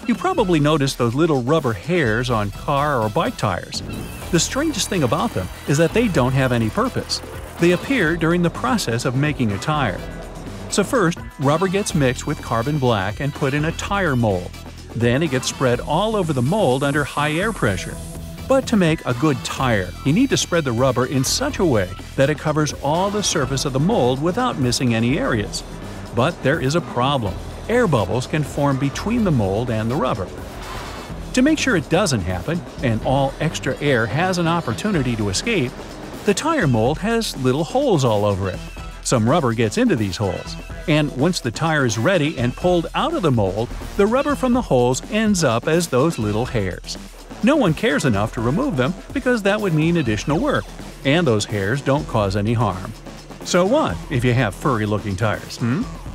You probably noticed those little rubber hairs on car or bike tires. The strangest thing about them is that they don't have any purpose. They appear during the process of making a tire. So first, rubber gets mixed with carbon black and put in a tire mold. Then it gets spread all over the mold under high air pressure. But to make a good tire, you need to spread the rubber in such a way that it covers all the surface of the mold without missing any areas. But there is a problem. Air bubbles can form between the mold and the rubber. To make sure it doesn't happen, and all extra air has an opportunity to escape, the tire mold has little holes all over it. Some rubber gets into these holes, and once the tire is ready and pulled out of the mold, the rubber from the holes ends up as those little hairs. No one cares enough to remove them because that would mean additional work, and those hairs don't cause any harm. So what if you have furry-looking tires,